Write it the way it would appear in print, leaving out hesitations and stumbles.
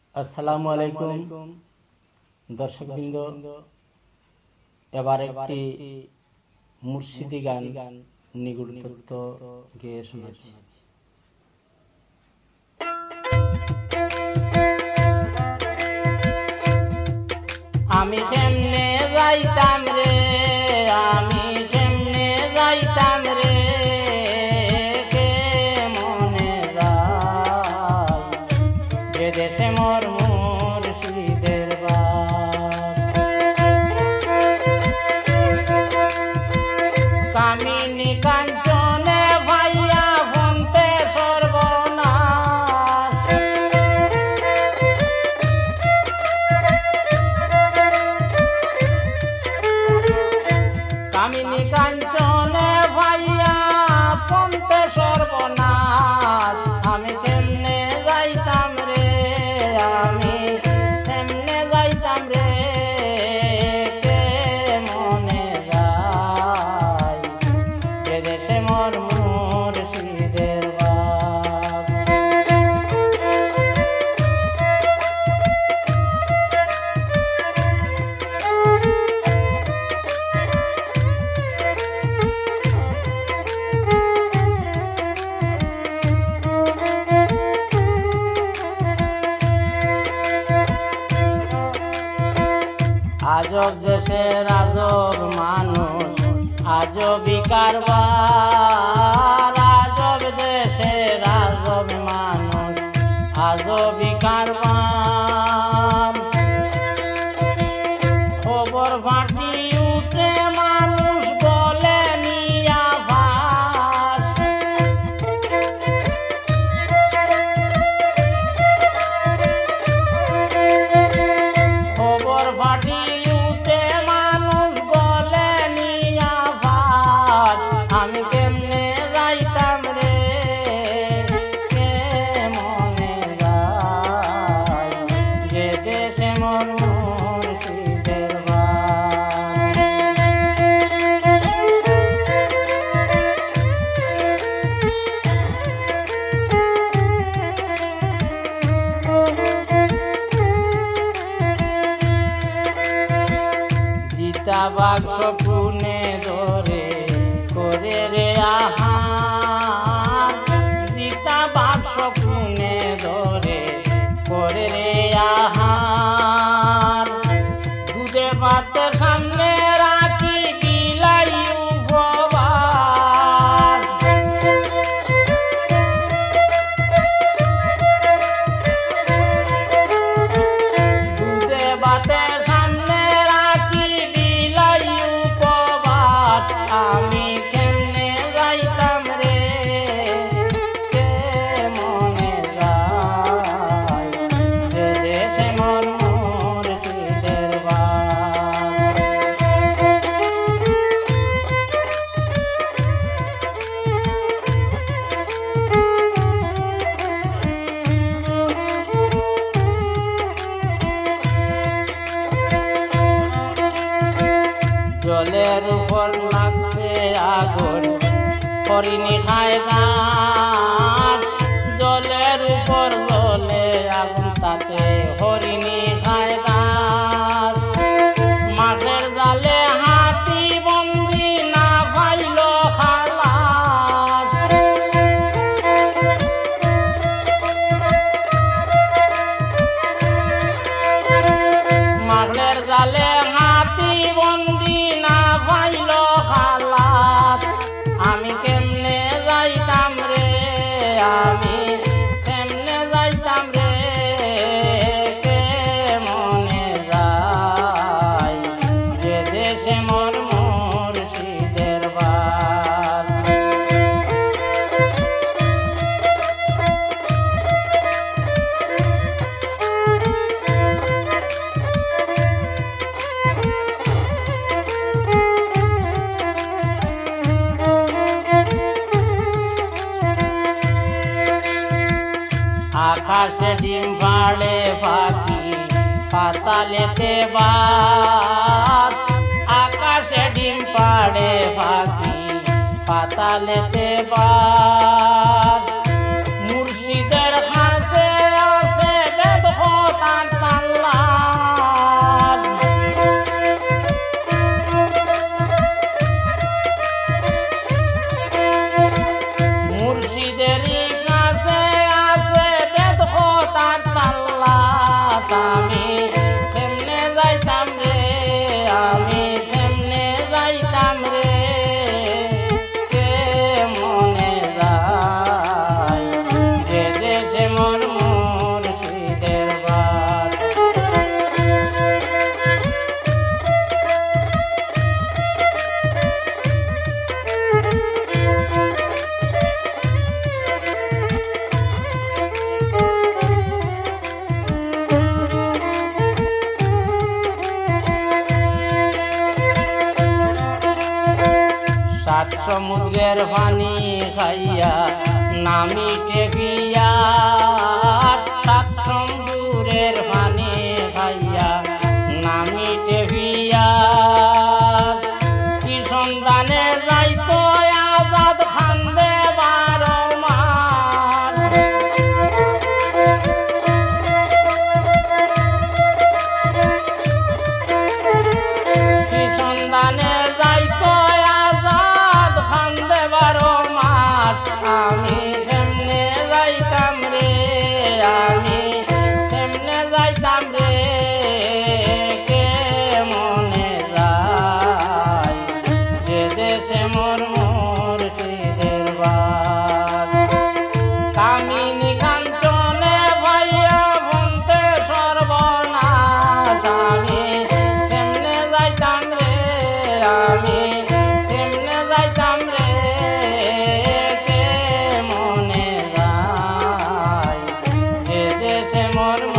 আসসালামু আলাইকুম দর্শকবৃন্দ, এবার একটি মুর্শিদি গান নিগুড় তত্ত্ব গেয়ে শোনাচ্ছি। আমি কেমনে যাইতাম রে, আমি কেমনে যাইতাম রে, কে মনে যায় যে দেশে মোর মুর্শিদের বাপ। কামিনী কাঞ্চনে ভাইয়া ফন্তে সর্বনাশ, কামিনী কাঞ্চনে ভাইয়া ফন্তে সর্বনাশ। আমি কেমনে যাইতাম রে, আমি কেমনে যাইতাম রে, কে মনে যায় যে দেশে মোর মুর্শিদের বাপ। আজব দেশের আজব মানুষ, আজবই কারবার। আজব দেশের আজব মানুষ, আজবই কারবার। খবর ফাটি উঠে মানুষ বলে নিয়া ফাঁস, খবর ফাটি উঠে মানুষ বলে নিয়া ফাঁস। আমি কেমনে যাইতাম রে, কে মনে যায় যে দেশে মোর মুর্শিদের বাপ। জিতা বাক্স কুনে ধরে করে রে আহার, জিতা বাক্স কুনে ধরে করে রে আহার। দুধে ভাতের সামনে রাখি বিলাই উপবাস, দুধে ভাতের সামনে রাখি বিলাই উপবাস। আমি কেমনে যাইতাম রে, কে মনে যায় যে দেশে মোর মুর্শিদের বাপ। জলের উপর লাগছে আগুন, হরিণী খায় ঘাস। জলের উপর জলে আগুন, তাতে হরিণী খায় ঘাস। মাঠের জালে হাতি বন্দি, না পাইল খালাস। মাঠের জালে হাতি বন্দি, না পাইল খালাস। আমি কেমনে যাইতাম রে, আমি কেমনে যাইতাম রে, কে মনে যায় যে দেশে মোর মুর্শিদের বাপ। আকাশে ডিম পাড়ে পাখি, পাতালেতে বাস। আকাশে ডিম পাড়ে পাখি, পাতালেতে বাস। মুর্শিদের কাছে আছে বেদ কথা সমুদ্রের পানি খাইয়া নামি টেপিয়া, সাত সমুদ্রের পানি খাইয়া নামি টেপিয়া, কি সন্ধানে যাইতো আজাদ খান্দে বারো মাস। কি সন্ধানে যাইতো আজাদ খান্দে বারো মাস, আমি কেমনে যাইতাম রে, আমি কেমনে যাইতাম রে, কে মনে যায় যে দেশে মোর মুর্শিদের বাস। কামিনী কাঞ্চনে ভাইয়া বনতে সর্বনাশ, আমি কেমনে যাইতাম রে, আমি কেমনে যাইতাম রে, কে মনে যায় যে দেশে মোর